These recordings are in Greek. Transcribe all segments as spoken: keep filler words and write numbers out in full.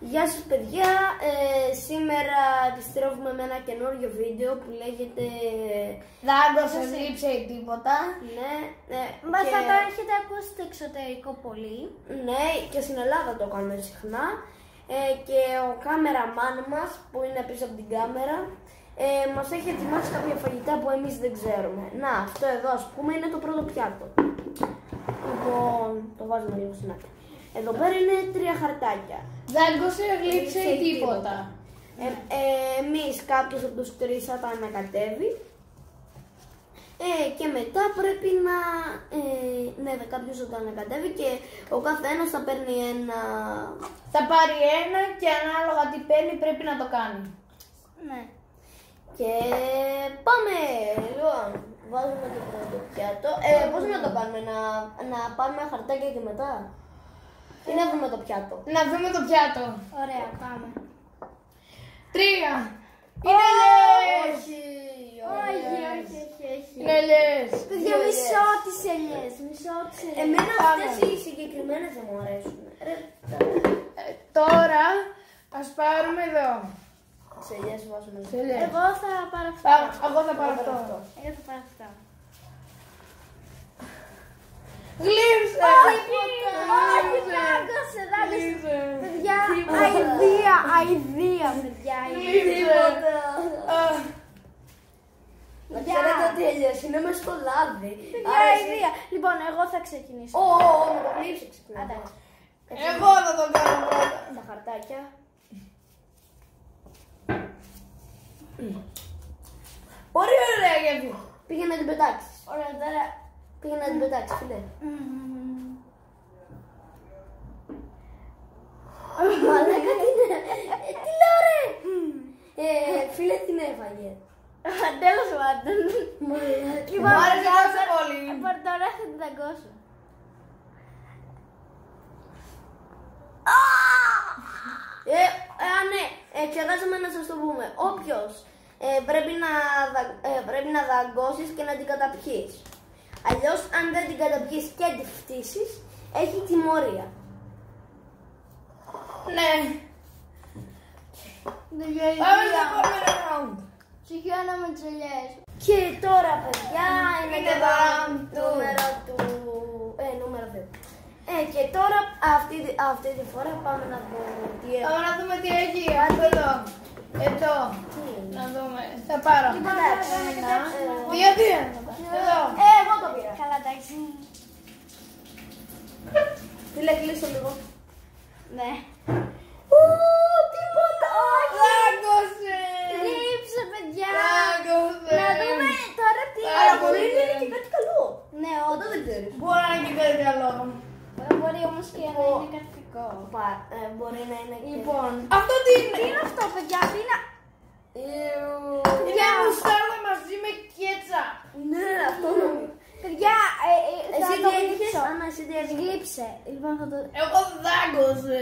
Γεια σας παιδιά, ε, σήμερα επιστρέφουμε με ένα καινούριο βίντεο που λέγεται Δάγκος γλύψε ή τίποτα. Ναι, ναι. Μα και... θα το έχετε ακούσει στο εξωτερικό πολύ. Ναι, και στην Ελλάδα το κάνουμε συχνά. Ε, και ο κάμεραμάν μας που είναι πίσω από την κάμερα ε, μας έχει ετοιμάσει κάποια φαγητά που εμείς δεν ξέρουμε. Να, αυτό εδώ ας πούμε είναι το πρώτο πιάτο. Λοιπόν, το βάζουμε λίγο στην άκρη. Εδώ πέρα είναι τρία χαρτάκια. Δάγκος γλύψε ή τίποτα. Ε, ε, εμείς κάποιος από τους τρεις θα τα ανακατεύει. Ε, και μετά πρέπει να... Ε, ναι, κάποιος θα το ανακατεύει και ο καθένας θα παίρνει ένα... Θα πάρει ένα και ανάλογα τι παίρνει πρέπει να το κάνει. Ναι. Και πάμε! Λοιπόν, βάζουμε το πρώτο πιάτο. Ε, πώς να το κάνουμε, να, να πάρουμε χαρτάκια και μετά. Ή να δούμε το πιάτο. Να δούμε το πιάτο. Ωραία, πάμε. Τρία. Είναι ελιές. Όχι, όχι, όχι, όχι. Είναι ελιές. Παιδιά, μισό τις ελιές, μισό τις ελιές. Εμένα αυτές οι συγκεκριμένες δεν μου αρέσουν. Ρε, ε, τώρα ας πάρουμε εδώ. σε ελιές βάζουμε. Σε ελιές. Εγώ θα πάρω αυτό. Πά, εγώ θα πάρω αυτό. Εγώ θα πάρω αυτό. Γλύψε! Όχι, δάγκωσε, δάγκωσε. Παιδιά, αηδία, αηδία, παιδιά, Τίποτα. Να ξέρετε ότι οι ελιές είναι μες στο λάδι. Παιδιά, αηδία. Λοιπόν, εγώ θα ξεκινήσω. Ω, με το γλύψε ξεκινάμε. Εγώ θα το κάνω πρώτα. Τα χαρτάκια. Πολύ ωραία γιατί. Πήγαινε να την πετάξεις. Ωραία, τώρα. Πήγαινε να την πετάξεις, φίλε. Μαλάκα τι είναι. Ε, τι λέω ρε. Ε, φίλε την έφαγε. Τέλος πάντων. Μαλάκα. Λοιπόν, μου άρεσε τόσο πολύ. Τώρα θα την δαγκώσω. Ε, ε, ναι, ε, ξεχάσαμε να σας το πούμε. Όποιος ε, πρέπει, να, δα- ε, πρέπει να δαγκώσεις και να την καταπιείς. Αλλιώς, αν δεν την καταπιείς και την φτύσεις, έχει τιμωρία. Ναι. Πάμε στο επόμενο round. Συγχαίρω με τις ελιές. Και τώρα, παιδιά, είναι Είναι το το round round νούμερο του... Ε, νούμερο δύο. Ε, και τώρα, αυτή, αυτή τη φορά πάμε να δούμε τι Πάμε έχουμε. να δούμε τι έχει. Αυτό εδώ. Εδώ. Τι είναι? Να δούμε. Θα πάρω. Εντάξει, Ένα. ε, Δύο, δύο. Εδώ. Ε, εγώ το πήρα. Καλά, εντάξει. Φίλε, κλείσω λίγο. Ναι. Ου, τίποτα, όχι. Δάγκωσε. Λείψε, παιδιά. Δάγκωσε. Να δούμε τώρα τι Πάρα είναι. πολύ είναι ωραία. και κάτι καλό. Ναι, Όταν δεν ξέρεις. Μπορεί να είναι και κάτι καλό. Μπορεί όμως και να είναι κάτι κακό. Ε, μπορεί να είναι και... Λοιπόν, αυτό τι είναι. Τι είναι αυτό, παιδιά, τι είναι... Είναι μουστάρδα μαζί με κέτσα. Ναι, αυτό νομίζω. Παιδιά, Εσύ τι έτυχες, Άννα, εσύ τι έτυχες. γλύψε. Λοιπόν, θα το... Εγώ δάγκωσε.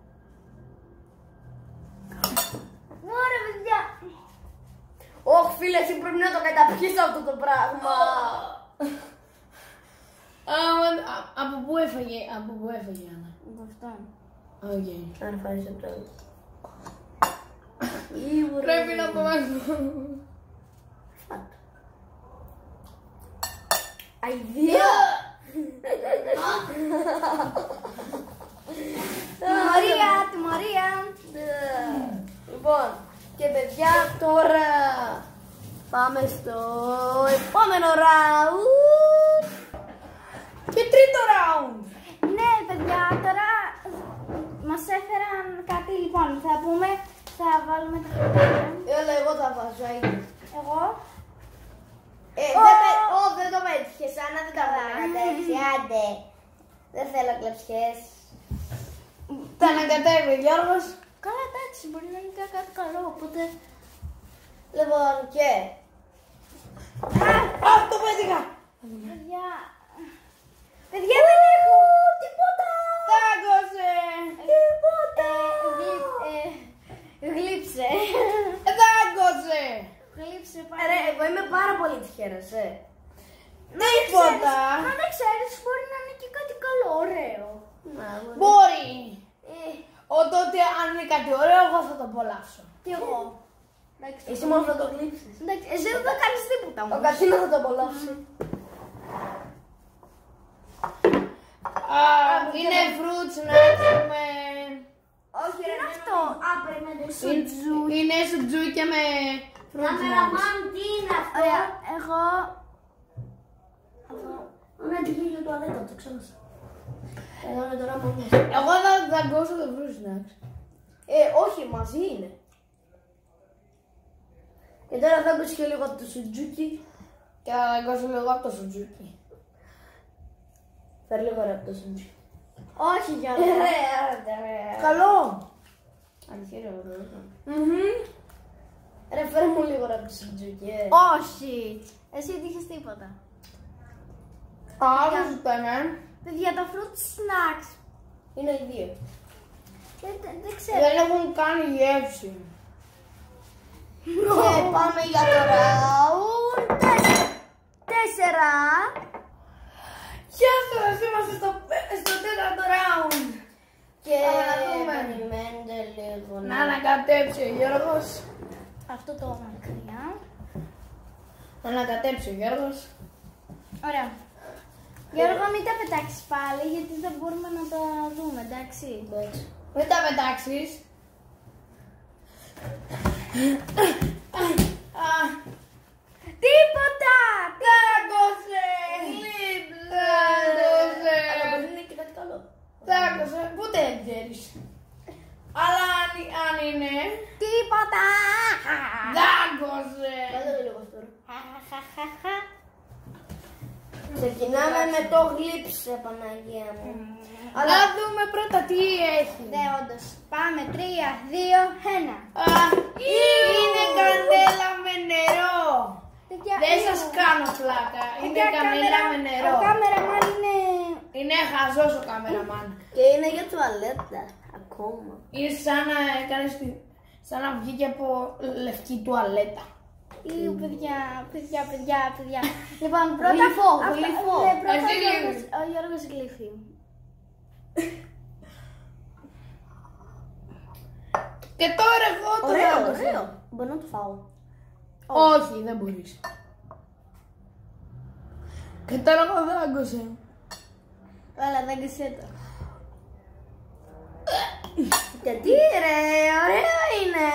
Ωραία, παιδιά. Ωχ, φίλε, εσύ πρέπει να το καταπιείς αυτό το πράγμα. Από πού έφαγε, από πού έφαγε η Άννα. Από αυτό. Οκ. Αν φάρεις από το... Πρέπει να το μάθω. Αηδία! Τιμωρία, τιμωρία. Λοιπόν, και παιδιά τώρα πάμε στο επόμενο round. Και τρίτο round. Ναι, παιδιά, τώρα μας έφεραν κάτι, λοιπόν, θα πούμε, θα βάλουμε τα χαρτάκια. Έλα, εγώ θα βάζω, Εγώ. Ε, δεν, πέ- Ω, δεν το πέτυχες, Άννα, δεν τα ανακατεύεις, άντε. Δεν θέλω κλαψιές. Τα ανακατεύει ο Γιώργος. Καλά, εντάξει, μπορεί να είναι και κάτι καλό, οπότε... Λοιπόν, και... Α, το πέτυχα. Παιδιά... Παιδιά, δεν έχω τίποτα! Δάγκωσε. Τίποτα! Γλύψε. Δάγκωσε. Γλύψε πάρα πολύ. Ρε, εγώ είμαι πάρα πολύ τυχερός, ε. Τίποτα. Αν δεν ξέρεις, μπορεί να είναι και κάτι καλό, ωραίο. Μπορεί. Ε, Τότε αν είναι κάτι ωραίο, εγώ θα το απολαύσω. Και εγώ. Εσύ μόνο θα το γλύψεις. Εντάξει, εσύ δεν θα κάνεις τίποτα όμως. Ο Κατσίνα θα το απολαύσει. Α, είναι fruit snacks με... Όχι, Τι είναι αυτό? Α, περιμένετε. Είναι- Είναι σουτζούκια με fruit snacks. Καμεραμάν, τι είναι αυτό? Ωραία, εγώ... Ναι, τι γίνει για το αλέτα, το ξέχασα. Εδώ είναι τώρα μόνος. Εγώ θα δαγκώσω το fruit snacks. Ε, όχι, μαζί είναι. Και τώρα θα ακούσω και λίγο από το σουτζούκι. Και θα δαγκώσω λίγο από το σουτζούκι. Φέρ λίγο ρε από το σουτζούκι. Όχι για Ε, ρε, άντε, ρε. Καλό. Αλήθεια, ρε, ρε, φέρ μου λίγο ρε από το σουτζούκι, ε. Όχι. Εσύ δεν είχες τίποτα. Άλλο ζητάνε. Παιδιά, τα fruit snacks. Είναι οι δύο. Δεν, δεν, δεν ξέρω. Δεν έχουν κάνει γεύση. Και πάμε για το round τέσσερα. Γεια σας, είμαστε στο, στο τέταρτο round. Και Πάμε να δούμε. περιμένετε λίγο. Να ανακατέψει ο Γιώργος. Αυτό το μακριά. Να ανακατέψει ο Γιώργος. Ωραία. Γιώργο, μην τα πετάξεις πάλι, γιατί δεν μπορούμε να τα δούμε, εντάξει. Μην τα πετάξεις. Τίποτα! Δάγκωσε! Δάγκωσε! Αλλά μπορεί να είναι και κάτι καλό. Δάγκωσε, ποτέ δεν ξέρεις. Αλλά αν, αν είναι... Τίποτα! Δάγκωσε! Κάτω λίγο τώρα. Ξεκινάμε με το γλύψε, Παναγία μου. Αλλά να δούμε πρώτα τι έχει. Ναι, όντως. Πάμε, τρία, δύο, ένα. Α, είναι κανέλα με νερό. Δεν σας κάνω πλάκα. Είναι κανέλα με νερό. Ο κάμεραμαν είναι... Είναι χαζός ο κάμεραμαν. Και είναι για τουαλέτα. Ακόμα. Είναι σαν να έκανες τη- σαν να βγήκε από λευκή τουαλέτα. Ίου, παιδιά, παιδιά, παιδιά, παιδιά. Λοιπόν, πρώτα... Γλυφό, αυτά- γλυφό. ναι, πρώτα Εσύ ο Γιώργος- γλύφεις. ο Γιώργος γλύφει. Και τώρα εγώ το Ωραίο, δάγκωσα. ωραίο. Μπορώ να το φάω. Όχι, δεν μπορείς. Και τώρα εγώ δάγκωσα. Έλα, δάγκωσέ το. Γιατί ρε, ωραίο είναι.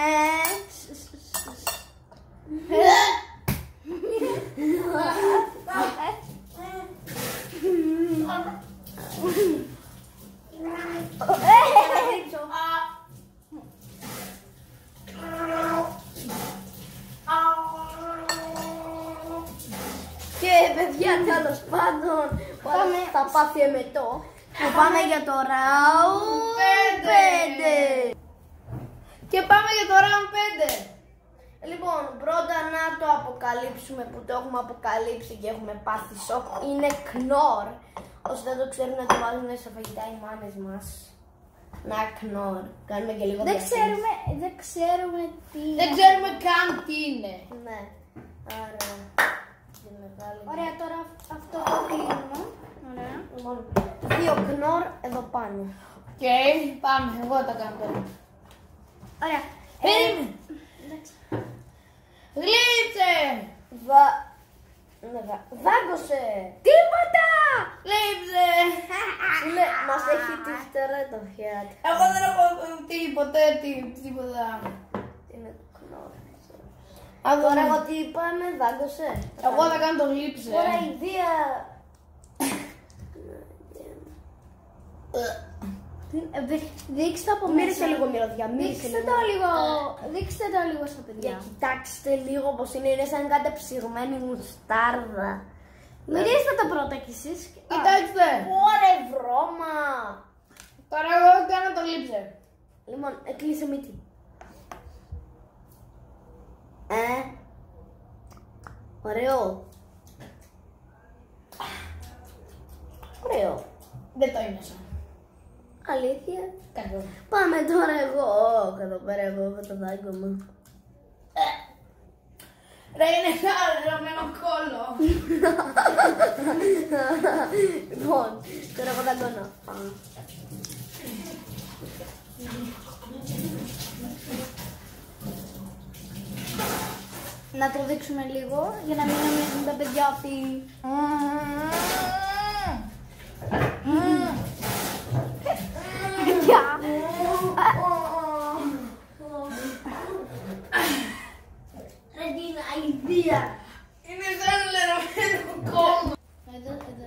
Και παιδιά, τέλος πάντων, πάμε, θα πάθει εμετό. Και πάμε για το round πέντε. Και πάμε για το round πέντε. Λοιπόν, πρώτα να το αποκαλύψουμε που το έχουμε αποκαλύψει και έχουμε πάθει σοκ. Είναι Knorr. Όσοι δεν το ξέρουν να το βάζουν σε φαγητά οι μάνες μας. Να Knorr. Κάνουμε και λίγο Δεν διαφήμιση. ξέρουμε, δεν ξέρουμε τι... Δεν ξέρουμε καν τι είναι. Ναι. Άρα. τη μεγάλη. Ωραία, τώρα αυτό το κλείνουμε. Ωραία. Λοιπόν, δύο Knorr εδώ πάνω. Οκ, πάμε. Εγώ τα κάνω τώρα. Ωραία. Περίμενε. Εντάξει. Γλύψε! Βα... Ναι, βα... Δάγκωσε! Τίποτα! Γλύψε! Ναι, μας έχει τη φτερά το χιάτι. Εγώ δεν έχω τίποτε, τι- τίποτα. Είναι το Knorr. Α, Τώρα τώρα εγώ τι είπαμε, δάγκωσε. Εγώ θα κάνω το γλύψε. Τώρα η Δία... Ε, δει- Δείξτε από Μύρισε μέσα. λίγο μυρωδιά, μύρισε Δείξτε λίγο. το λίγο, δείξτε το λίγο στα Για παιδιά. κοιτάξτε λίγο πως είναι, είναι σαν κάτι ψυγμένη μουστάρδα. Μυρίστε το πρώτα κι εσείς. Κοιτάξτε. Ωρε βρώμα! Τώρα εγώ κάνω το γλύψε. Λοιπόν, έκλεισε μύτη. Ε, ωραίο. Ωραίο. Δεν το ένιωσα. Αλήθεια. Καθόλου. Πάμε τώρα εγώ. Εδώ πέρα εγώ με το δάγκωμα. Ρε είναι ένα ρωμένο κόλλο. Λοιπόν, τώρα εγώ δαγκώνω. Α. Να το δείξουμε λίγο για να μην νομίζουν τα παιδιά ότι... Παιδιά! Ρεντίνα, αηδία! Είναι σαν λερωμένο κόμμα. Εδώ, εδώ.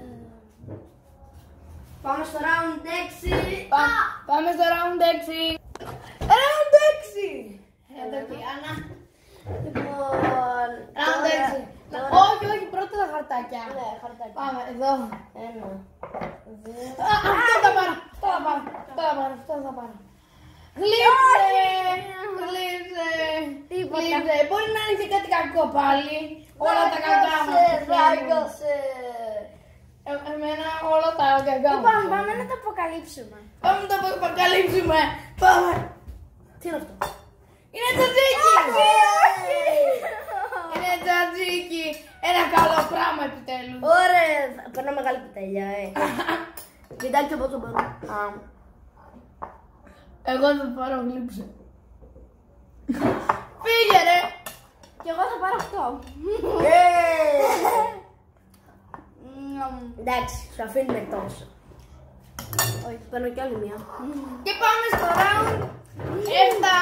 Πάμε στο round έξι. Πάμε στο round έξι. Round έξι! Εδώ και η Άννα. Λοιπόν, Round τώρα- έξι. τώρα- Όχι, όχι, πρώτα τα χαρτάκια. Ναι, χαρτάκι. Πάμε, εδώ. Ένα, δύο. Α, Αυτό θα πάρω, αυτό θα πάρω, αυτό θα πάρω, αυτό θα πάρω. Γλύψε, γλύψε, γλύψε. Μπορεί να είναι και κάτι κακό πάλι. Όλα τα κακά μας Δάγκωσε, πεθαίνουν. δάγκωσε. Ε- Εμένα όλα τα κακά μας Λοιπόν, πεθαίνουν. πάμε να το αποκαλύψουμε. Πάμε να το αποκαλύψουμε. Πάμε. Τι είναι αυτό? Είναι τζατζίκι. Είναι τζατζίκι. Ένα καλό πράγμα επιτέλους. Ωραία, παίρνω μεγάλη κουταλιά, ε. Κοιτάξτε από το παίρνω. Α, Εγώ θα πάρω γλύψε. Φύγε ρε. Και εγώ θα πάρω αυτό. Μμμ. εντάξει, σου αφήνουμε τόσο. Όχι, παίρνω κι άλλη μία. Και πάμε στο round επτά.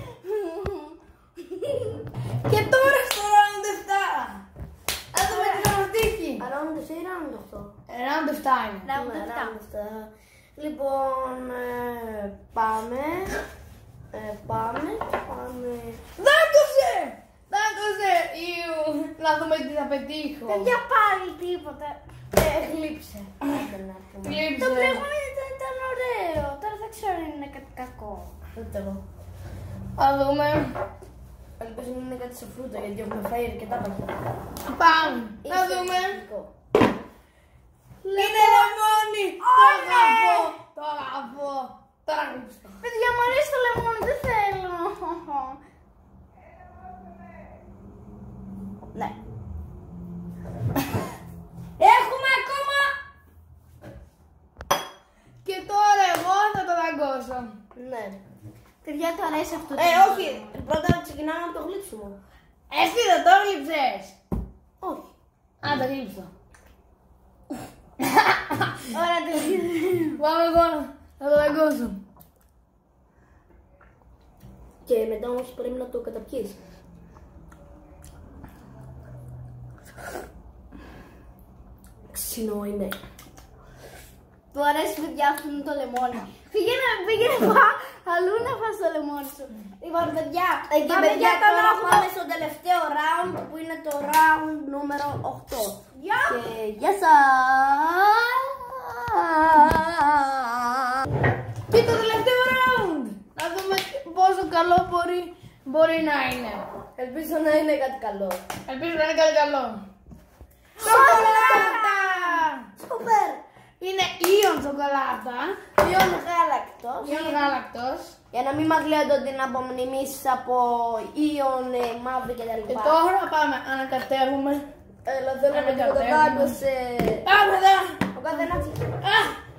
Και τώρα στο round επτά. Να δούμε την ανατύχη. Round εσύ ή round οκτώ? Round επτά είναι. Round Ναι, επτά. round επτά. Λοιπόν, ε, πάμε. Ε, πάμε, πάμε. Δάγκωσε! Δάγκωσε! Ιου! Να δούμε τι θα πετύχω. Παιδιά, πάλι τίποτα. Ε, γλύψε. Άντε να πούμε. Το Γλύψε. προηγούμενο ήταν, ήταν ωραίο. Τώρα δεν ξέρω αν είναι κάτι κακό. Ούτε εγώ. Θα δούμε. Ελπίζω να είναι κάτι σε φρούτα γιατί έχουμε φάει αρκετά παγιά. Πάμε. Να Είσαι δούμε. φυσικό. Είναι λεμόνι! Το αγαπώ! Το αγαπώ! Τώρα γλύψε. Παιδιά, μου αρέσει το λεμόνι, δεν θέλω. Ναι. Έχουμε ακόμα. Και τώρα εγώ θα το δαγκώσω. Ναι. Παιδιά, του αρέσει αυτό. Ε, όχι. Πρώτα ξεκινάμε από το γλύψιμο. Εσύ δεν το γλύψες. Όχι. Αν το γλύψω. Ωραία, τελείω. Πάμε εγώ να το δαγκώσω. Και μετά όμως πρέπει να το καταπιείς. Ξινό είναι. Του αρέσει, παιδιά, αυτό είναι το λεμόνι. Πήγαινε, πήγαινε πά, αλλού να φας το λεμόνι σου. Λοιπόν, παιδιά, Ε, και πάμε παιδιά, για το τώρα λόγο. πάμε στο τελευταίο round που είναι το round νούμερο οκτώ. Γεια! Και γεια σας! Και το τελευταίο round. Να δούμε πόσο καλό μπορεί, μπορεί να είναι. Ελπίζω να είναι κάτι καλό. Ελπίζω να είναι κάτι καλό. Σοκολάτα! Σούπερ! Είναι ήον σοκολάτα. Ιον γάλακτος. Ήον γάλακτος. Για να μην μας λέτε ότι είναι απομνημίσεις από ήον ε, μαύρη Και κτλ. τώρα πάμε, ανακατεύουμε. Έλα, θέλω να το Ανακατεύουμε. δάγκωσε. Πάμε εδώ. Ο καθένας. Α!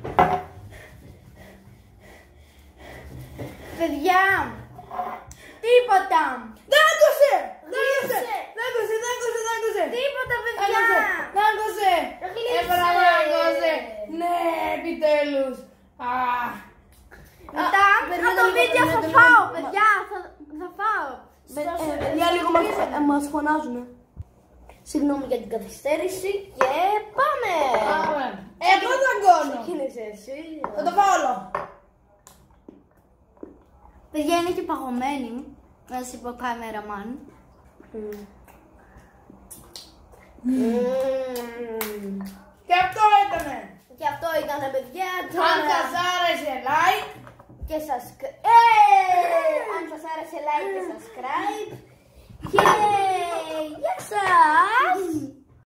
Παιδιά, τίποτα. Δάγκωσε! Δάγκωσε! Γλύψε. Δάγκωσε, δάγκωσε, δάγκωσε! Τίποτα, παιδιά. Δάγκωσε! Δάγκωσε! Γλύψε. Έβρα δάγκωσε! Ναι, επιτέλους! Α! Μετά, περιμένετε από το λίγο, βίντεο θα περιμένετε φάω, λίγο. παιδιά, θα, θα φάω. Για λίγο μας, ε, μας φωνάζουν. Συγγνώμη για την καθυστέρηση και πάμε! Πάμε! Εγώ δαγκώνω! Ξεκίνησε εσύ. Θα το φάω όλο! Παιδιά, είναι και παγωμένη. Να σας είπε ο κάμεραμαν. Μμμ. Μμμ. Και αυτό ήτανε! Και αυτό ήταν παιδιά. Αν Τώρα... σας άρεσε like, Και subscribe. Ε, αν σας άρεσε like και subscribe. Και γεια σας!